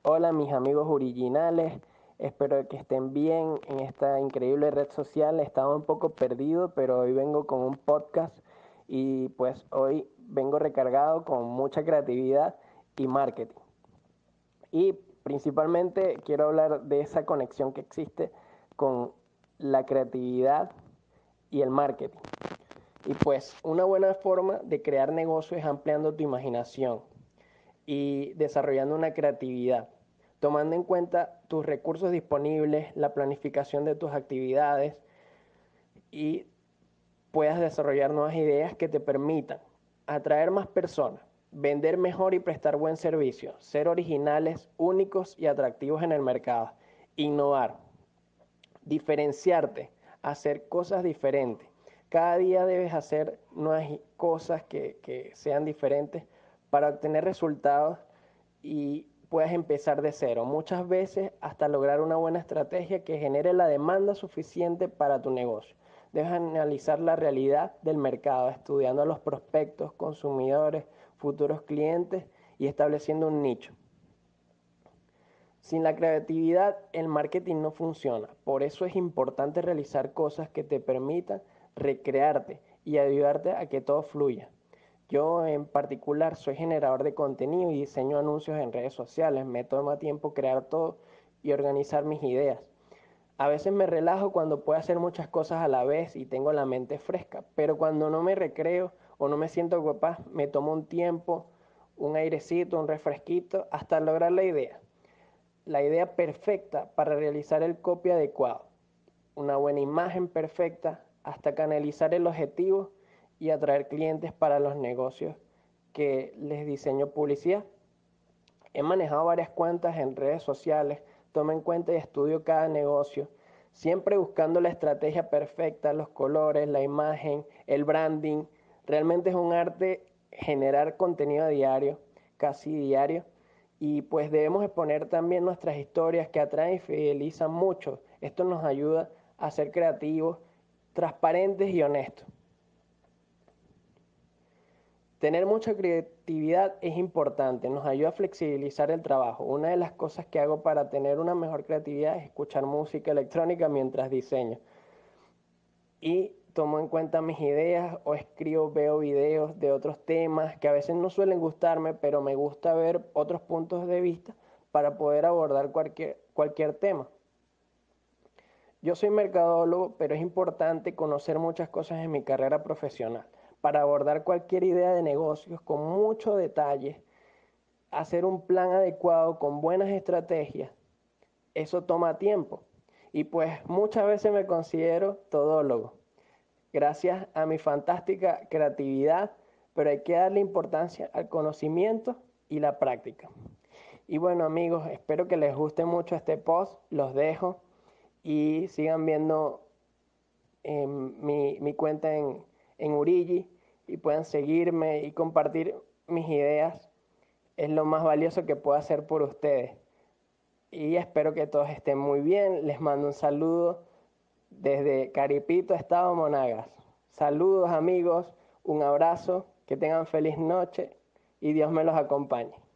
Hola mis amigos originales, espero que estén bien en esta increíble red social. Estaba un poco perdido, pero hoy vengo con un podcast y pues hoy vengo recargado con mucha creatividad y marketing. Y principalmente quiero hablar de esa conexión que existe con la creatividad y el marketing. Y pues una buena forma de crear negocio es ampliando tu imaginación y desarrollando una creatividad, tomando en cuenta tus recursos disponibles, la planificación de tus actividades y puedas desarrollar nuevas ideas que te permitan atraer más personas, vender mejor y prestar buen servicio, ser originales, únicos y atractivos en el mercado, innovar, diferenciarte, hacer cosas diferentes. Cada día debes hacer nuevas cosas que sean diferentes para obtener resultados y puedas empezar de cero. Muchas veces hasta lograr una buena estrategia que genere la demanda suficiente para tu negocio. Debes analizar la realidad del mercado, estudiando a los prospectos, consumidores, futuros clientes y estableciendo un nicho. Sin la creatividad, el marketing no funciona. Por eso es importante realizar cosas que te permitan recrearte y ayudarte a que todo fluya. Yo en particular soy generador de contenido y diseño anuncios en redes sociales. Me toma tiempo crear todo y organizar mis ideas. A veces me relajo cuando puedo hacer muchas cosas a la vez y tengo la mente fresca, pero cuando no me recreo o no me siento capaz, me tomo un tiempo, un airecito, un refresquito, hasta lograr la idea perfecta para realizar el copy adecuado, una buena imagen perfecta hasta canalizar el objetivo y atraer clientes para los negocios que les diseño publicidad. He manejado varias cuentas en redes sociales, tomo en cuenta y estudio cada negocio, siempre buscando la estrategia perfecta, los colores, la imagen, el branding. Realmente es un arte generar contenido a diario, casi diario, y pues debemos exponer también nuestras historias que atraen y fidelizan mucho. Esto nos ayuda a ser creativos, transparentes y honestos. Tener mucha creatividad es importante, nos ayuda a flexibilizar el trabajo. Una de las cosas que hago para tener una mejor creatividad es escuchar música electrónica mientras diseño. Y tomo en cuenta mis ideas o escribo, veo videos de otros temas que a veces no suelen gustarme, pero me gusta ver otros puntos de vista para poder abordar cualquier tema. Yo soy mercadólogo, pero es importante conocer muchas cosas en mi carrera profesional para abordar cualquier idea de negocios con mucho detalle, hacer un plan adecuado con buenas estrategias. Eso toma tiempo y pues muchas veces me considero todólogo, gracias a mi fantástica creatividad, pero hay que darle importancia al conocimiento y la práctica. Y bueno amigos, espero que les guste mucho este post, los dejo y sigan viendo mi cuenta en Urigi y puedan seguirme y compartir mis ideas. Es lo más valioso que puedo hacer por ustedes. Y espero que todos estén muy bien. Les mando un saludo desde Caripito, Estado Monagas. Saludos amigos, un abrazo, que tengan feliz noche y Dios me los acompañe.